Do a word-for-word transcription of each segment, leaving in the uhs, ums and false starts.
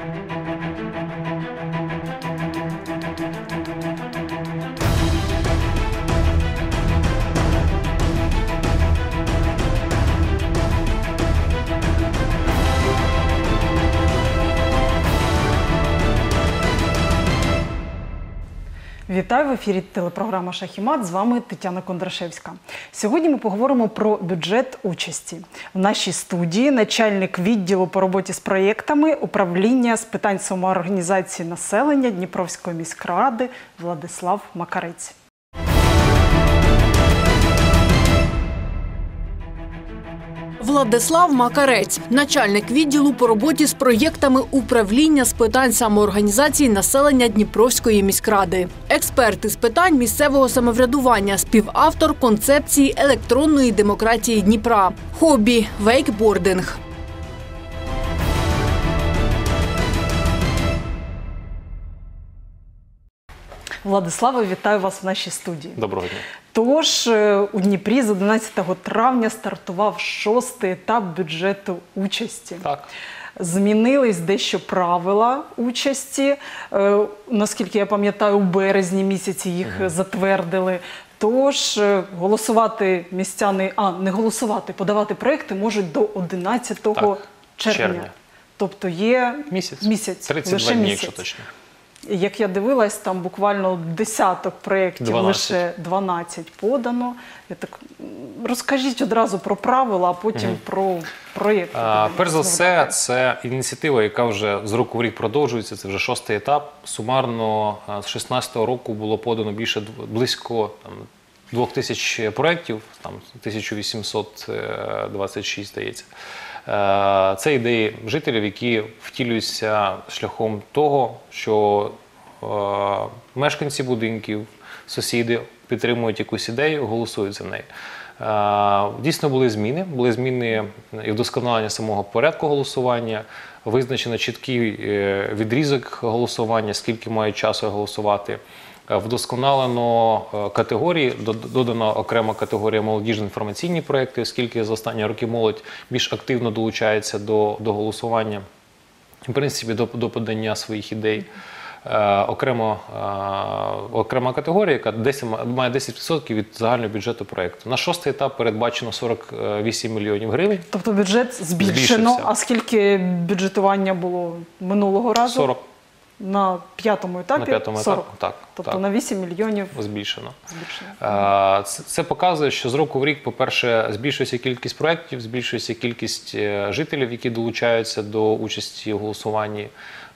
Вітаю, в ефірі телепрограма «Шах і мат», з вами Тетяна Кондрашевська. Сьогодні ми поговоримо про бюджет участі. В нашій студії начальник відділу по роботі з проєктами управління з питань самоорганізації населення Дніпровської міськради Владислав Макарець. Владислав Макарець – начальник відділу по роботі з проєктами управління з питань самоорганізації населення Дніпровської міськради. Експерт із питань місцевого самоврядування, співавтор концепції електронної демократії Дніпра. Хобі – вейкбординг. Владиславе, вітаю вас в нашій студії. Доброго дня. Тож, у Дніпрі з одинадцятого травня стартував шостий етап бюджету участі. Так. Змінились дещо правила участі. Е, наскільки я пам'ятаю, у березні місяці їх угу. затвердили. Тож, голосувати містяни, а не голосувати, подавати проекти можуть до одинадцятого червня. червня. Тобто є місяць, місяць тридцять два дні, якщо точно. Як я дивилась, там буквально десяток проєктів, дванадцять. лише дванадцять подано. Я так... Розкажіть одразу про правила, а потім угу. про проєкти. Перш за все, це ініціатива, яка вже з року в рік продовжується, це вже шостий етап. Сумарно з шістнадцятого року було подано більше, близько там, двох тисяч проєктів, там тисяча вісімсот двадцять шість, здається. Це ідеї жителів, які втілюються шляхом того, що е, мешканці будинків, сусіди підтримують якусь ідею, голосують за неї. Е, дійсно були зміни, були зміни і вдосконалення самого порядку голосування, визначено чіткий е, відрізок голосування, скільки мають часу голосувати. Вдосконалено категорії, додана окрема категорія молодіжні інформаційні проєкти, оскільки за останні роки молодь більш активно долучається до, до голосування, в принципі, до, до подання своїх ідей. Е, окремо, е, окрема категорія, яка десять, має десять відсотків від загального бюджету проєкту. На шостий етап передбачено сорок вісім мільйонів гривень. Тобто бюджет збільшено, збільшився. А скільки бюджетування було минулого разу? сорок. На п'ятому етапі на п'ятому сорок. Етапі, так, тобто так. на вісім мільйонів збільшено. збільшено. Це, це показує, що з року в рік, по-перше, збільшується кількість проєктів, збільшується кількість жителів, які долучаються до участі у голосуванні.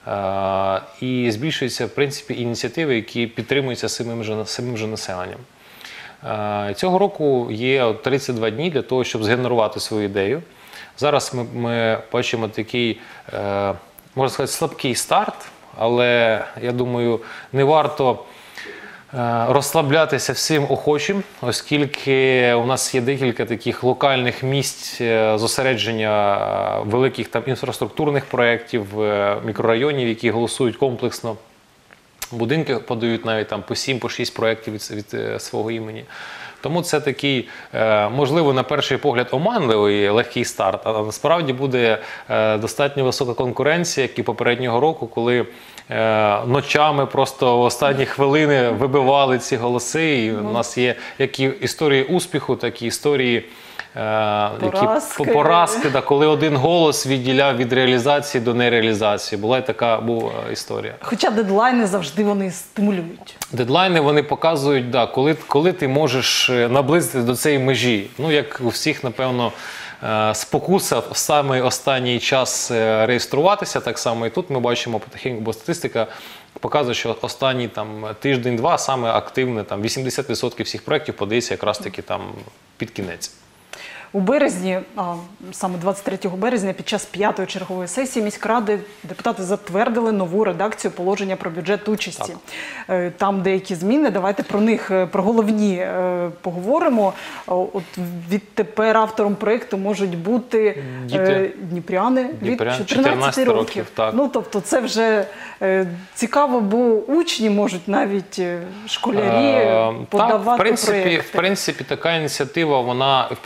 І збільшуються, в принципі, ініціативи, які підтримуються самим же, самим же населенням. Цього року є тридцять два дні для того, щоб згенерувати свою ідею. Зараз ми, ми бачимо такий, можна сказати, слабкий старт. Але, я думаю, не варто розслаблятися всім охочим, оскільки у нас є декілька таких локальних місць зосередження великих там інфраструктурних проєктів, мікрорайонів, які голосують комплексно. Будинки подають навіть там по сім, по шість проєктів від, від свого імені. Тому це такий, можливо, на перший погляд оманливий легкий старт, а насправді буде достатньо висока конкуренція, як і попереднього року, коли ночами просто в останні хвилини вибивали ці голоси. І у нас є як і історії успіху, так і історії поразки, які, поразки да, коли один голос відділяв від реалізації до нереалізації. Була і така була історія. Хоча дедлайни завжди вони стимулюють. Дедлайни вони показують, да, коли, коли ти можеш наблизити до цієї межі. Ну, як у всіх, напевно, спокуса в самий останній час реєструватися, так само і тут ми бачимо потихеньку, бо статистика показує, що останній там тиждень-два саме активне, там вісімдесят відсотків всіх проєктів подається якраз таки там під кінець. У березні, а саме двадцять третього березня, під час п'ятої чергової сесії міськради депутати затвердили нову редакцію положення про бюджет участі. Так. Там деякі зміни, давайте про них, про головні поговоримо. От відтепер автором проєкту можуть бути Діти. дніпряни від чотирнадцяти років. Так. Ну, тобто це вже цікаво, бо учні можуть навіть школярі а, подавати так, в принципі, проєкти. В принципі, така ініціатива, вона, в принципі, така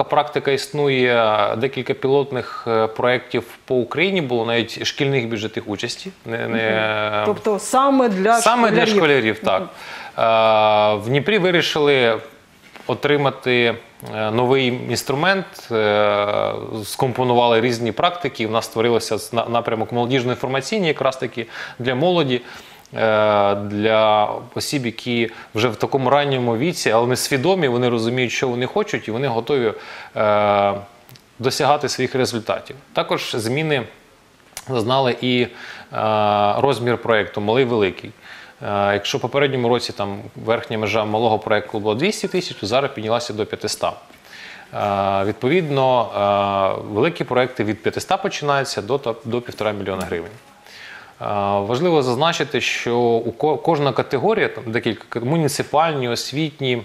така практика існує, декілька пілотних проєктів по Україні було, навіть шкільних бюджетів участі. Не, не... Тобто саме для Саме школярів. для школярів, так. В Дніпрі вирішили отримати новий інструмент, скомпонували різні практики, у нас створився напрямок молодіжно-інформаційний якраз таки для молоді, для осіб, які вже в такому ранньому віці, але не свідомі, вони розуміють, що вони хочуть, і вони готові досягати своїх результатів. Також зміни зазнали і розмір проєкту «Малий-великий». Якщо в попередньому році там верхня межа малого проєкту була двісті тисяч, то зараз піднялася до п'ятисот. Відповідно, великі проєкти від п'ятисот починаються до, до півтора мільйона гривень. Важливо зазначити, що у кожна категорія, там декілька, муніципальні, освітні,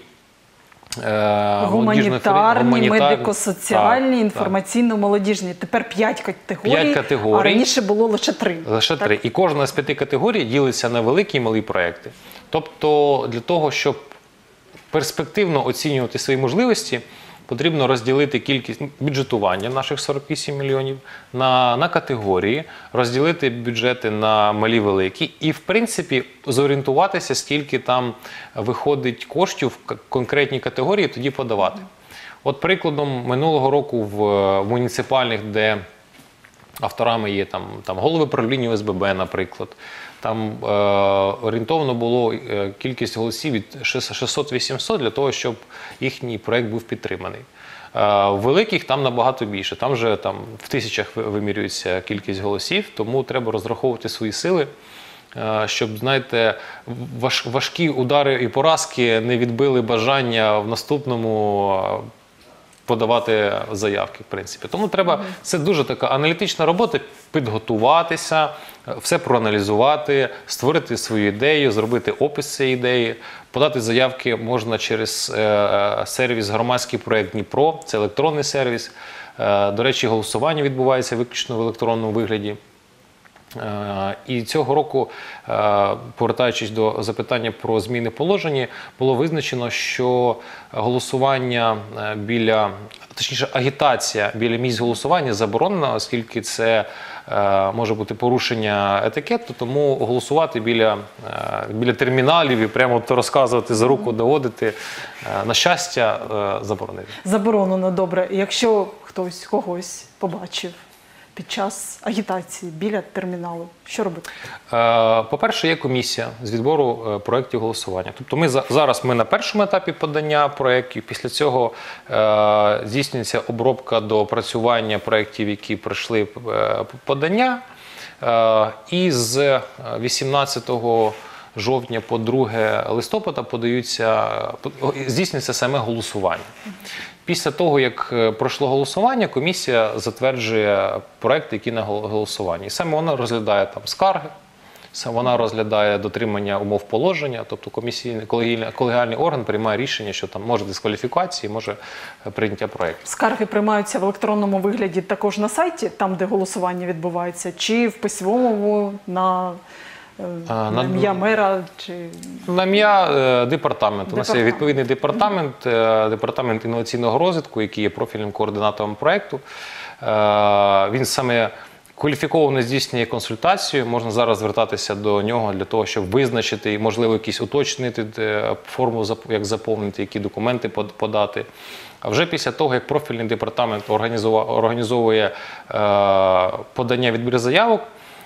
гуманітарні, медико-соціальні, інформаційно-молодіжні. Тепер п'ять категорій, п'ять категорій, а раніше було лише три. Лише так? три. І кожна з п'яти категорій ділиться на великі і малі проекти. Тобто для того, щоб перспективно оцінювати свої можливості, потрібно розділити кількість бюджетування наших сорок вісім мільйонів на, на категорії, розділити бюджети на малі-великі і, в принципі, зорієнтуватися, скільки там виходить коштів в конкретній категорії, тоді подавати. От прикладом минулого року в, в муніципальних, де авторами є там, там голови правління О С Б Б, наприклад, там е, орієнтовно було е, кількість голосів від шістсот-вісімсот для того, щоб їхній проєкт був підтриманий. Е, в великих там набагато більше, там вже там, в тисячах вимірюється кількість голосів, тому треба розраховувати свої сили, е, щоб, знаєте, важ, важкі удари і поразки не відбили бажання в наступному подавати заявки, в принципі. Тому треба, це дуже така аналітична робота, підготуватися, все проаналізувати, створити свою ідею, зробити опис цієї ідеї. Подати заявки можна через е, сервіс «Громадський проєкт Дніпро», це електронний сервіс. Е, до речі, голосування відбувається виключно в електронному вигляді. І цього року, повертаючись до запитання про зміни положення, було визначено, що голосування біля, точніше агітація біля місць голосування заборонена, оскільки це може бути порушення етикету, тому голосувати біля, біля терміналів і прямо розказувати, за руку доводити, на щастя, заборонено. Заборонено, добре. Якщо хтось когось побачив під час агітації біля терміналу, що робити? По-перше, є комісія з відбору проєктів голосування. Тобто ми зараз ми на першому етапі подання проєктів, після цього е, здійснюється обробка до опрацювання проєктів, які пройшли подання. Е, і з вісімнадцятого жовтня по друге листопада подаються, здійснюється саме голосування. Після того, як пройшло голосування, комісія затверджує проекти, які на голосуванні. І саме вона розглядає там скарги, вона розглядає дотримання умов положення, тобто комісійний, колегіальний, колегіальний орган приймає рішення, що там може дискваліфікації, може прийняття проєкту. Скарги приймаються в електронному вигляді також на сайті, там, де голосування відбувається, чи в письмовому, на... на ім'я мера? Чи... На ім'я департаменту. У нас є відповідний департамент, департамент інноваційного розвитку, який є профільним координатором проєкту. Він саме кваліфіковано здійснює консультацію, можна зараз звертатися до нього для того, щоб визначити, можливо, якісь уточнити форму, як заповнити, які документи подати. А вже після того, як профільний департамент організовує подання відбір заявок,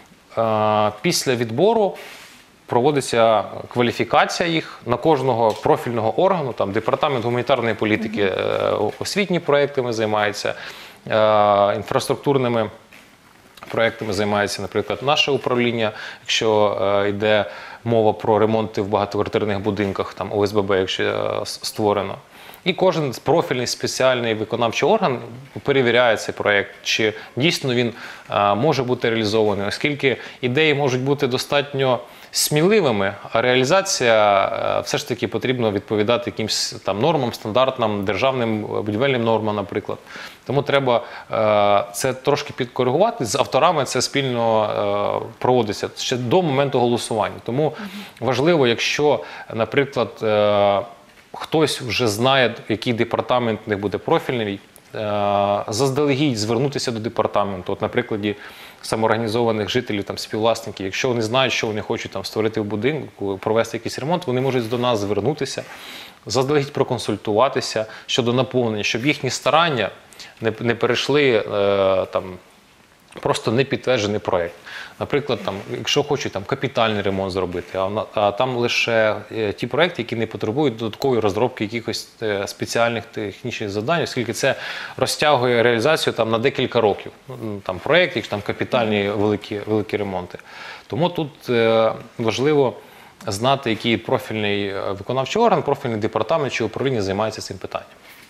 після відбору проводиться кваліфікація їх на кожного профільного органу, там департамент гуманітарної політики, освітні проєктами займається, інфраструктурними проєктами займається, наприклад, наше управління, якщо йде мова про ремонти в багатоквартирних будинках, там О С Б Б, якщо створено. І кожен профільний спеціальний виконавчий орган перевіряє цей проєкт, чи дійсно він а, може бути реалізований, оскільки ідеї можуть бути достатньо сміливими, а реалізація а, все ж таки потрібно відповідати якимсь там нормам, стандартам, державним будівельним нормам, наприклад. Тому треба а, це трошки підкоригувати, з авторами це спільно а, проводиться ще до моменту голосування. Тому важливо, якщо, наприклад, а, хтось вже знає, який департамент в них буде профільний, заздалегідь звернутися до департаменту. От на прикладі самоорганізованих жителів, там, співвласників, якщо вони знають, що вони хочуть там створити в будинку, провести якийсь ремонт, вони можуть до нас звернутися, заздалегідь проконсультуватися щодо наповнення, щоб їхні старання не, не перейшли е, там, просто не підтверджений проєкт. Наприклад, там, якщо хочуть там, капітальний ремонт зробити, а, а там лише е, ті проєкти, які не потребують додаткової розробки якихось е, спеціальних технічних завдань, оскільки це розтягує реалізацію там, на декілька років. Там проєкт, якщо там капітальні великі, великі ремонти. Тому тут е, важливо знати, який профільний виконавчий орган, профільний департамент чи управління займається цим питанням.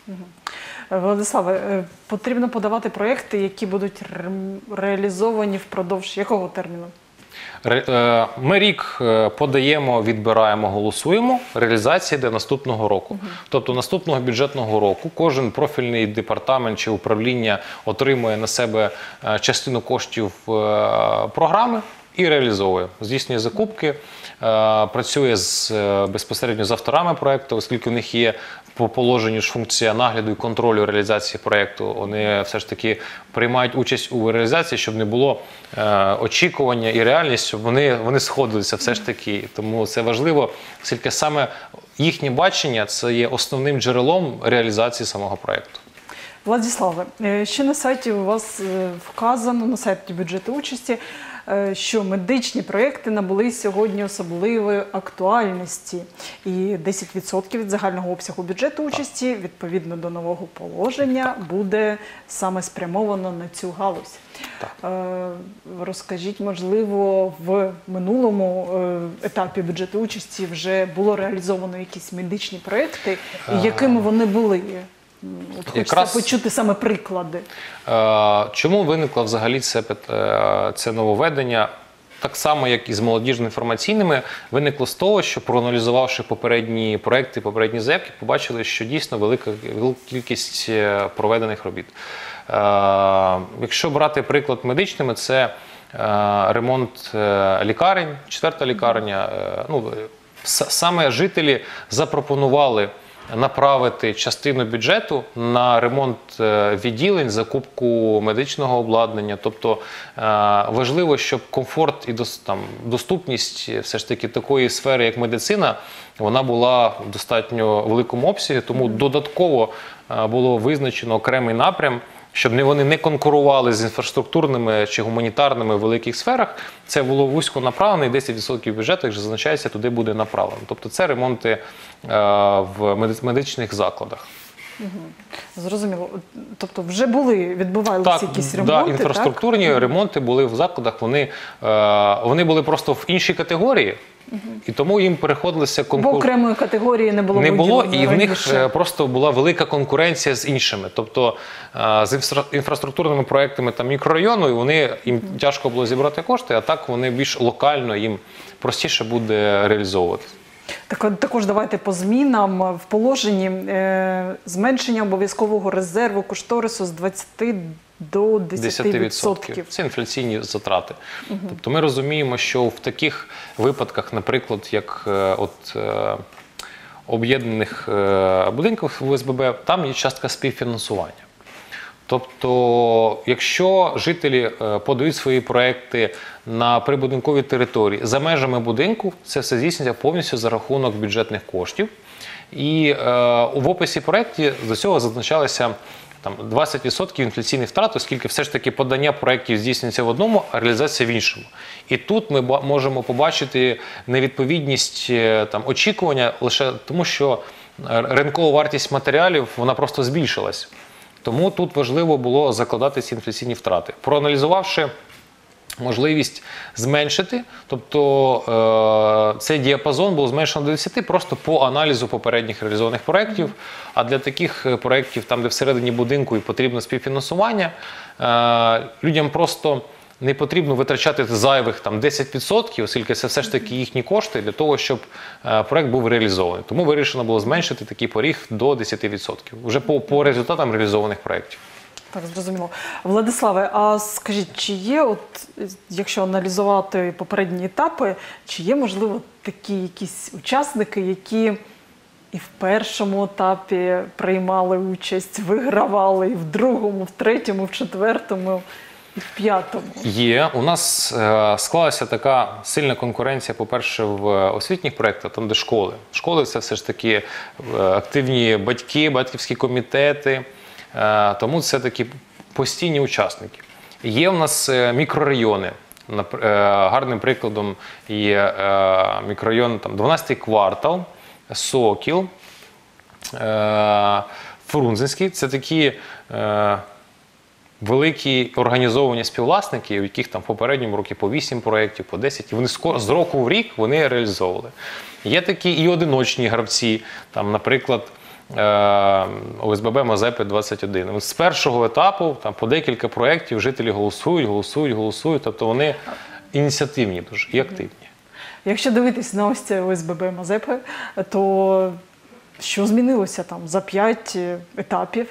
Владиславе, потрібно подавати проєкти, які будуть ре реалізовані впродовж якого терміну? Ми рік подаємо, відбираємо, голосуємо, реалізація йде наступного року. Угу. Тобто наступного бюджетного року кожен профільний департамент чи управління отримує на себе частину коштів програми і реалізовує. Здійснює закупки, працює з, безпосередньо з авторами проєкту, оскільки у них є по положенню ж функція нагляду і контролю реалізації проєкту. Вони все ж таки приймають участь у реалізації, щоб не було е, очікування і реальність, щоб вони, вони сходилися все ж таки. Тому це важливо, оскільки саме їхнє бачення – це є основним джерелом реалізації самого проєкту. Владиславе, ще на сайті у вас вказано, на сайті бюджету участі, що медичні проєкти набули сьогодні особливої актуальності. І десять відсотків від загального обсягу бюджету участі, відповідно до нового положення, буде саме спрямовано на цю галузь. Так. Розкажіть, можливо, в минулому етапі бюджету участі вже було реалізовано якісь медичні проєкти, і якими вони були? От хочеться Якраз... почути саме приклади. Чому виникло взагалі це, це нововведення? Так само, як і з молодіжно-інформаційними, виникло з того, що проаналізувавши попередні проекти, попередні заявки, побачили, що дійсно велика, велика кількість проведених робіт. Якщо брати приклад медичними, це ремонт лікарень, четверта лікарня. Ну, саме жителі запропонували направити частину бюджету на ремонт відділень, закупку медичного обладнання. Тобто важливо, щоб комфорт і доступність все ж таки такої сфери, як медицина, вона була в достатньо великому обсязі, тому додатково було визначено окремий напрям, щоб вони не конкурували з інфраструктурними чи гуманітарними в великих сферах. Це було вузько направлено, і десять відсотків бюджету, як зазначається, туди буде направлено. Тобто це ремонти е, в медичних закладах. Угу. Зрозуміло. Тобто вже були, відбувалися так, якісь ремонти, да, інфраструктурні так? ремонти були в закладах, вони, е, вони були просто в іншій категорії. Угу. І тому їм переходилися конкурс... Бо окремої категорії не було. Не було, і в них просто була велика конкуренція з іншими. Тобто з інфраструктурними проектами там мікрорайону, і вони, їм угу. тяжко було зібрати кошти, а так вони більш локально, їм простіше буде реалізовувати. Так, також давайте по змінам в положенні. Е, зменшення обов'язкового резерву кошторису з двадцяти до десяти відсотків. Це інфляційні затрати. Угу. Тобто ми розуміємо, що в таких випадках, наприклад, як е, от, е, об'єднаних е, будинків в О С Б Б, там є частка співфінансування. Тобто, якщо жителі е, подають свої проекти на прибудинковій території за межами будинку, це все здійснюється повністю за рахунок бюджетних коштів. І е, в описі проєктів до цього зазначалося там двадцять відсотків інфляційних втрат, оскільки все ж таки подання проєктів здійснюється в одному, а реалізація в іншому. І тут ми можемо побачити невідповідність там, очікування лише тому, що ринкова вартість матеріалів вона просто збільшилась. Тому тут важливо було закладати ці інфляційні втрати. Проаналізувавши можливість зменшити, тобто е, цей діапазон був зменшено до десяти просто по аналізу попередніх реалізованих проєктів, а для таких проєктів, там де всередині будинку і потрібно співфінансування, е, людям просто не потрібно витрачати зайвих там, десять відсотків, оскільки це все ж таки їхні кошти для того, щоб е, проєкт був реалізований. Тому вирішено було зменшити такий поріг до десяти відсотків, вже по, по результатам реалізованих проєктів. Так, зрозуміло. Владиславе, а скажіть, чи є, от, якщо аналізувати попередні етапи, чи є, можливо, такі якісь учасники, які і в першому етапі приймали участь, вигравали, і в другому, в третьому, в четвертому, і в п'ятому. Є. У нас е, склалася така сильна конкуренція, по-перше, в освітніх проєктах, там, де школи. Школи – це все ж таки е, активні батьки, батьківські комітети, е, тому це такі постійні учасники. Є у нас е, мікрорайони. Е, гарним прикладом є е, мікрорайон там, дванадцятий квартал, Сокіл, е, Фрунзенський. Це такі е, великі організовані співвласники, у яких там в попередньому році по вісім проєктів, по десять, і вони з року в рік вони реалізовували. Є такі і одиночні гравці, там, наприклад, О С Б Б Мазепи двадцять один. З першого етапу там, по декілька проєктів жителі голосують, голосують, голосують, тобто вони ініціативні дуже і активні. Якщо дивитись на ось це О С Б Б Мазепи, то що змінилося там за п'ять етапів?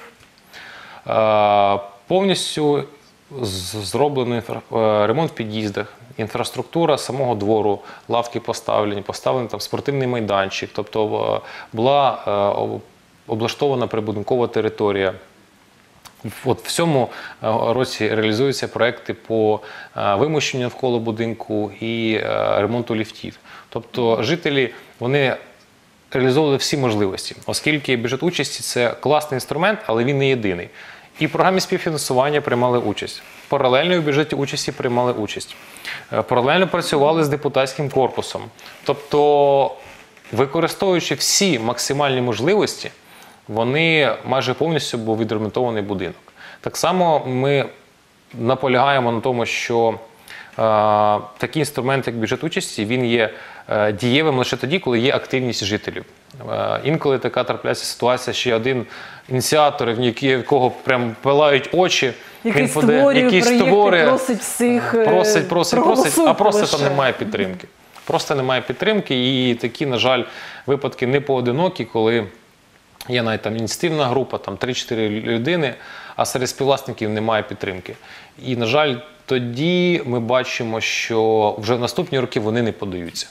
Е, повністю зроблений ремонт в під'їздах, інфраструктура самого двору, лавки поставлені, поставлений там спортивний майданчик, тобто була е, облаштована прибудинкова територія. От в цьому році реалізуються проекти по вимощенню навколо будинку і ремонту ліфтів. Тобто жителі, вони реалізовували всі можливості, оскільки бюджет участі – це класний інструмент, але він не єдиний. І в програмі співфінансування приймали участь. Паралельно в бюджеті участі приймали участь. Паралельно працювали з депутатським корпусом. Тобто, використовуючи всі максимальні можливості, вони майже повністю був відремонтований будинок. Так само ми наполягаємо на тому, що е, такий інструмент, як бюджет участі, він є е, дієвим лише тоді, коли є активність жителів. Е, інколи така трапляється ситуація, що один ініціатор, в якого прям пилають очі, який він створює поде, який проєкти, створює, просить всіх, просить, просить, просить, а просто лише. там немає підтримки. Просто немає підтримки, і такі, на жаль, випадки не поодинокі, коли є навіть там ініціативна група, там три-чотири людини, а серед співвласників немає підтримки. І, на жаль, тоді ми бачимо, що вже в наступні роки вони не подаються.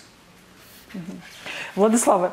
Владиславе,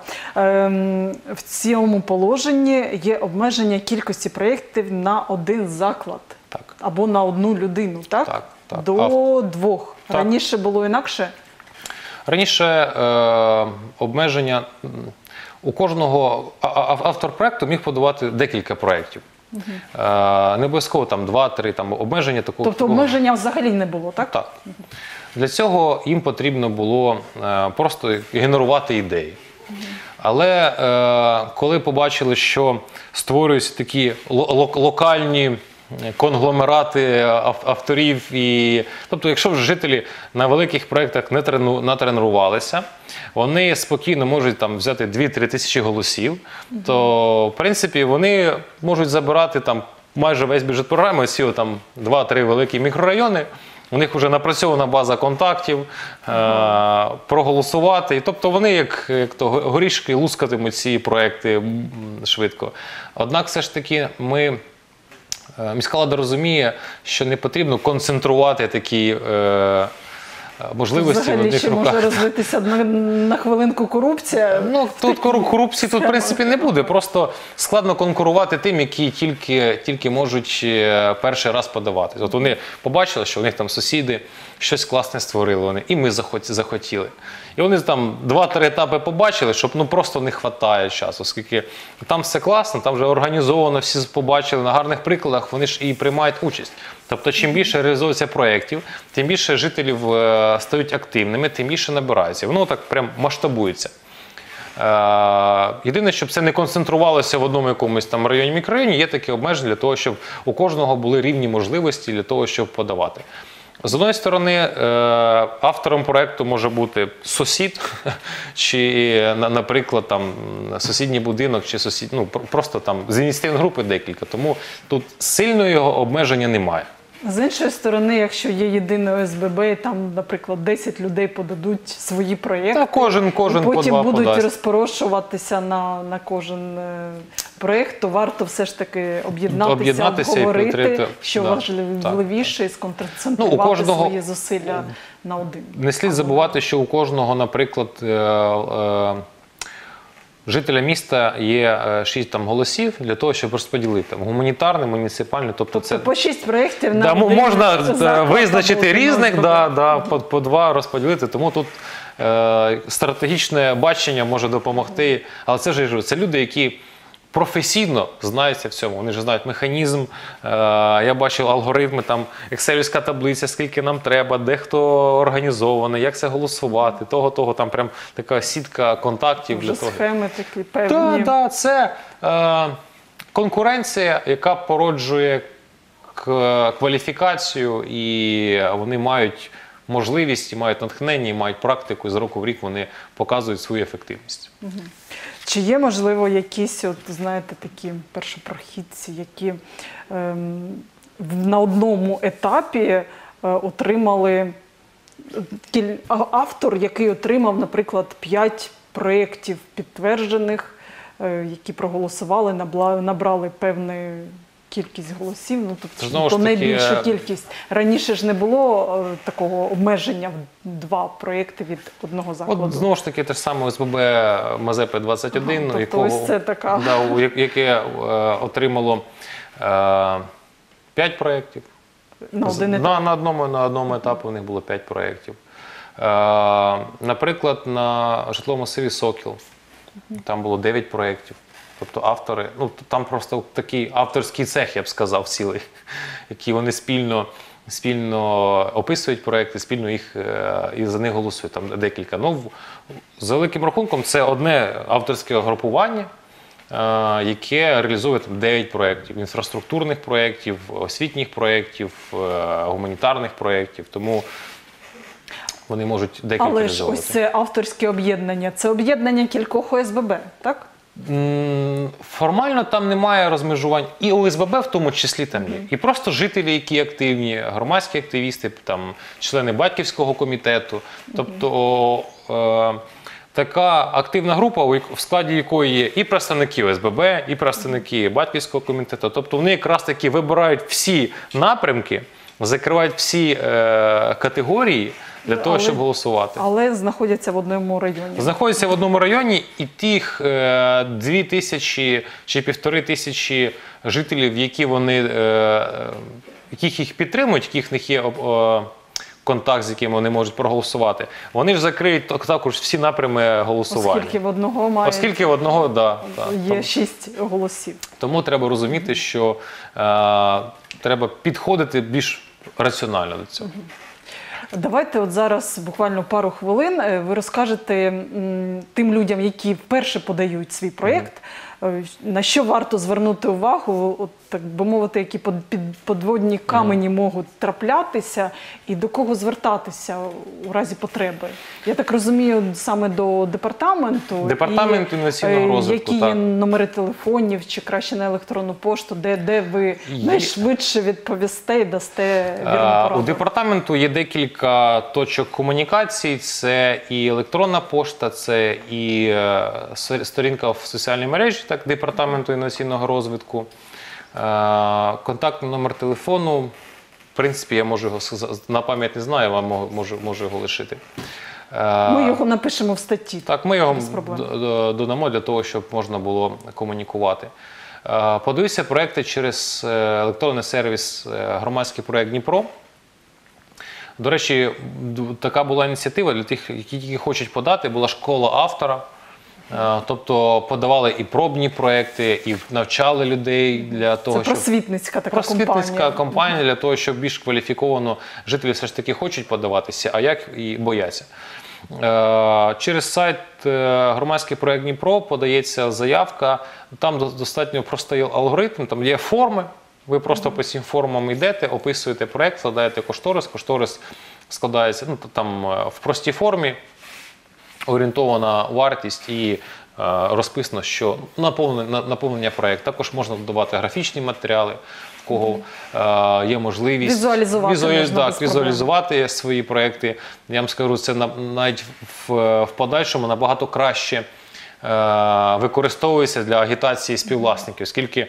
в цьому положенні є обмеження кількості проєктів на один заклад. Так. Або на одну людину, так? Так, так. До А... двох. Так. Раніше було інакше? Раніше е, обмеження... У кожного автор проєкту міг подавати декілька проєктів. Угу. Е, не обов'язково там два-три там обмеження такого. Тобто обмеження взагалі не було, так? Так. Угу. Для цього їм потрібно було е, просто генерувати ідеї. Угу. Але е, коли побачили, що створюються такі локальні конгломерати авторів, і тобто, якщо вже жителі на великих проєктах не трену, натренувалися, вони спокійно можуть там взяти дві-три тисячі голосів, mm-hmm. то в принципі вони можуть забирати там майже весь бюджет програми, ці там два-три великі мікрорайони. У них вже напрацьована база контактів, mm-hmm. е- проголосувати. І, тобто вони, як, як то горішки, лускатимуть ці проекти швидко. Однак все ж таки ми міська влада розуміє, що не потрібно концентрувати такі е, можливості взагалі, в одних ще руках. Може розвитися на, на хвилинку корупція? Ну, тут корупції тут, в принципі, не буде. Просто складно конкурувати тим, які тільки, тільки можуть перший раз подавати. От вони побачили, що у них там сусіди щось класне створили, вони, і ми захотіли. І вони там два-три етапи побачили, щоб ну просто не вистачає часу, оскільки там все класно, там вже організовано, всі побачили на гарних прикладах, вони ж і приймають участь. Тобто, чим більше реалізується проєктів, тим більше жителів е, стають активними, тим більше набирається. Воно так прям масштабується. Е, єдине, щоб це не концентрувалося в одному якомусь там районі, мікрорайоні, є такі обмеження для того, щоб у кожного були рівні можливості для того, щоб подавати. З однієї сторони, автором проєкту може бути сусід, чи, наприклад, там, сусідній будинок, чи сусід, ну, просто там з ініціативної групи декілька. Тому тут сильного його обмеження немає. З іншої сторони, якщо є єдине О С Б Б, і там, наприклад, десять людей подадуть свої проєкти, та кожен, кожен і потім по два будуть подасть. розпорошуватися на, на кожен проєкт, то варто все ж таки об'єднатися, об'єднатися обговорити, потрібно, що да, важливіше, і сконцентрувати ну, у кожного, свої зусилля на один. Не слід забувати, що у кожного, наприклад, жителя міста є е, шість там голосів для того, щоб розподілити там, гуманітарний, муніципальний. Тобто, Тобто це по шість проєктів на да, один можна заклад визначити або різних, одного да, да, по, по два розподілити. Тому тут е, стратегічне бачення може допомогти. Але це ж я кажу, це люди, які професійно знаються в цьому. Вони ж знають механізм. Е, я бачив алгоритми, там екселівська таблиця, скільки нам треба, де хто організований, як це голосувати, того, того, там прям така сітка контактів для Вже того. схеми такі певні. Так, да, це е, конкуренція, яка породжує к- кваліфікацію, і вони мають можливість, і мають натхнення, і мають практику, і з року в рік вони показують свою ефективність. Чи є, можливо, якісь, от, знаєте, такі першопрохідці, які ем, в- на одному етапі е, отримали кіль- а- автор, який отримав, наприклад, п'ять проєктів підтверджених, е, які проголосували, набла- набрали певну кількість голосів, ну, тобто, Знову ж то таки, найбільшу е, кількість. Раніше ж не було е, такого обмеження в два проєкти від одного закладу. От знову ж таки, те ж саме О С Б Б Мазепи двадцять один, Ага, тобто якого, ось це така. да, у- я- яке е, отримало е, п'ять проєктів. На один етап. На, на, одному, на одному етапі у них було п'ять проєктів. Е, наприклад, на житловому масиві Сокіл там було дев'ять проєктів. Тобто автори, ну там просто такий авторський цех, я б сказав, цілий, які вони спільно, спільно описують проєкти, спільно їх е, і за них голосують. Там декілька. Ну, в- за великим рахунком, це одне авторське групування, е, яке реалізує там дев'ять проєктів, інфраструктурних проєктів, освітніх проєктів, е, гуманітарних проєктів. Тому вони можуть декілька Але ж реалізовувати. ось це авторське об'єднання. Це об'єднання кількох О С Б Б, так? М, Формально там немає розмежувань, і О С Б Б в тому числі там є. І просто жителі, які активні, громадські активісти, там, члени батьківського комітету. Тобто е, така активна група, у як- в складі якої є і представники О С Б Б, і представники батьківського комітету. Тобто вони якраз таки вибирають всі напрямки, закривають всі е, категорії для того, Але- щоб голосувати. Але знаходяться в одному районі. Знаходяться в одному районі, і тих е, дві тисячі чи півтори тисячі жителів, які вони, е, е, яких їх підтримують, яких в них є е, контакт, з якими вони можуть проголосувати, вони ж закриють так- також всі напрями голосування. Оскільки в одного має Оскільки в одного, да, да. є Тому, шість голосів. тому треба розуміти, що е, треба підходити більш раціонально до цього. Давайте от зараз буквально пару хвилин е, ви розкажете м, тим людям, які вперше подають свій проєкт, е, на що варто звернути увагу, от, так би мовити, які под- під- подводні камені можуть траплятися, і до кого звертатися у разі потреби. Я так розумію, саме до департаменту. Департамент і, інноваційного е, розвитку, Які є так. номери телефонів, чи краще на електронну пошту, де, де ви Є. найшвидше відповісте і дасте вірну Е, пораду. У департаменту є декілька точок комунікацій. Це і електронна пошта, це і е, с- сторінка в соціальній мережі, так, департаменту інноваційного розвитку. Е, Контактний номер телефону. В принципі, я можу його сказати, на пам'ять не знаю, вам можу, можу, можу його лишити. Е, Ми його напишемо в статті. Так, ми його Без проблем. д- д- додамо для того, щоб можна було комунікувати. Е, Подивися проекти через е, електронний сервіс е, громадський проект Дніпро. До речі, д- така була ініціатива для тих, які тільки хочуть подати, була школа автора. Е, Тобто подавали і пробні проекти, і навчали людей для того, Це щоб просвітницька така просвітницька компанія. компанія для того, щоб більш кваліфіковано жителі все ж таки хочуть подаватися, а як і бояться. Е, Через сайт е, громадський проект Дніпро подається заявка. Там до- достатньо простий алгоритм, там є форми. Ви просто по цим формам йдете, описуєте проект, складаєте кошторис. Кошторис складається ну, там е, в простій формі, орієнтована вартість і е, розписано, що наповнення, на- наповнення проєкту. Також можна додавати графічні матеріали, в кого е, є можливість Візуалізувати візуалі- можна так, без проблем. візуалізувати свої проєкти. Я вам скажу, це на- навіть в, в подальшому набагато краще використовується для агітації співвласників, оскільки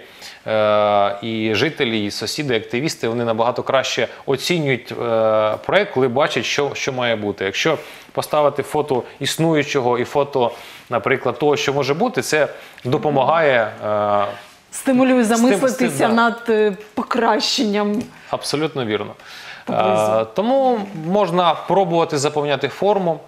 е, і жителі, і сусіди, і активісти, вони набагато краще оцінюють е, проект, коли бачать, що, що має бути. Якщо поставити фото існуючого і фото, наприклад, того, що може бути, це допомагає е, Стимулює замислитися стим- да. над е, покращенням. абсолютно вірно. Поблизу. Е, тому можна пробувати заповняти форму,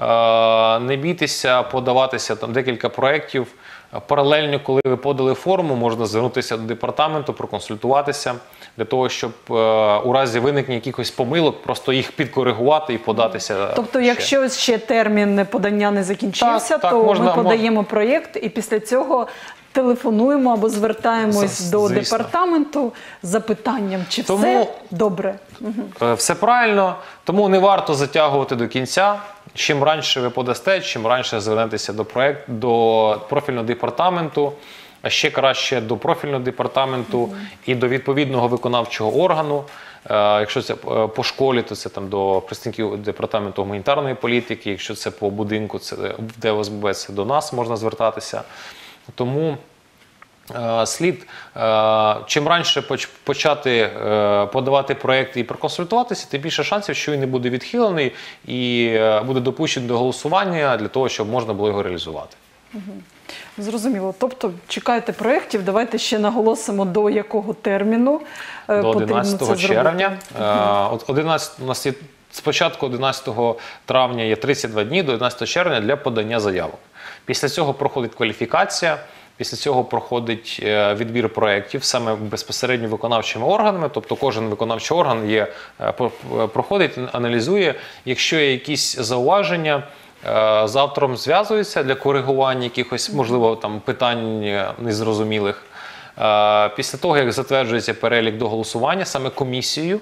е, не бійтеся подаватися там декілька проєктів. Паралельно, коли ви подали форму, можна звернутися до департаменту, проконсультуватися, для того, щоб е, у разі виникнення якихось помилок, просто їх підкоригувати і податися. Тобто, ще. якщо ще термін подання не закінчився, Так, так, то можна- ми подаємо проєкт і після цього телефонуємо або звертаємось З- до звісно. департаменту з запитанням, чи Тому- все добре. Е, Все правильно, тому не варто затягувати до кінця. Чим раніше ви подасте, чим раніше звернетеся до проект, до профільного департаменту, а ще краще до профільного департаменту і до відповідного виконавчого органу. Е, Якщо це е, по школі, то це там до представників департаменту гуманітарної політики. Якщо це по будинку, це в Д О С Б, це до нас можна звертатися. Тому е, слід е, чим раніше поч- почати е, подавати проєкти і проконсультуватися, тим більше шансів, що він не буде відхилений і е, буде допущений до голосування для того, щоб можна було його реалізувати. Зрозуміло. Тобто чекайте проєктів, давайте ще наголосимо, до якого терміну е, До потрібно це одинадцятого зробити. червня. Е, от одинадцятого у нас є спочатку одинадцятого травня є тридцять два дні, до одинадцятого червня для подання заявок. Після цього проходить кваліфікація, після цього проходить е, відбір проєктів саме безпосередньо виконавчими органами, тобто кожен виконавчий орган є, е, по- проходить, аналізує. Якщо є якісь зауваження, е, з автором зв'язується для коригування якихось, можливо, там питань е, незрозумілих. Е, Після того, як затверджується перелік до голосування саме комісією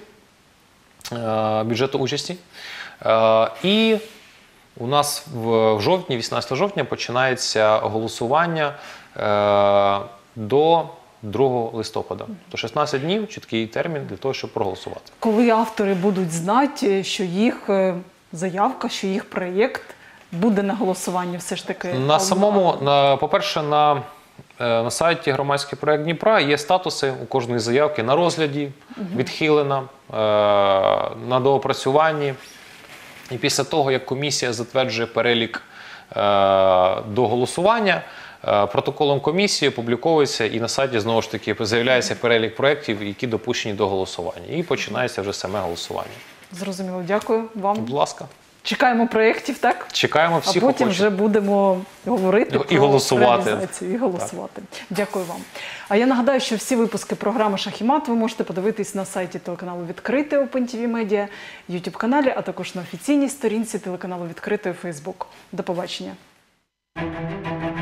е, бюджету участі, е, і у нас в в жовтні, вісімнадцятого жовтня, починається голосування е, до другого листопада. То шістнадцять днів, чіткий термін для того, щоб проголосувати. Коли автори будуть знати, що їх е, заявка, що їх проєкт буде на голосуванні все ж таки? На самому, на, по-перше, на, е, на сайті громадський проект Дніпра є статуси у кожної заявки на розгляді, відхилена, е, на доопрацюванні. І після того, як комісія затверджує перелік е, до голосування, е, протоколом комісії опубліковується і на сайті знову ж таки з'являється перелік проєктів, які допущені до голосування. І починається вже саме голосування. Зрозуміло, дякую вам. Будь ласка, Чекаємо проєктів, так? чекаємо А всіх потім охочих. вже будемо говорити І про голосувати. реалізацію, і голосувати. Дякую вам. А я нагадаю, що всі випуски програми «Шах і мат» ви можете подивитись на сайті телеканалу «Відкрите» Open ті ві Media, ютуб-каналі, а також на офіційній сторінці телеканалу «Відкрите» у Фейсбук. До побачення.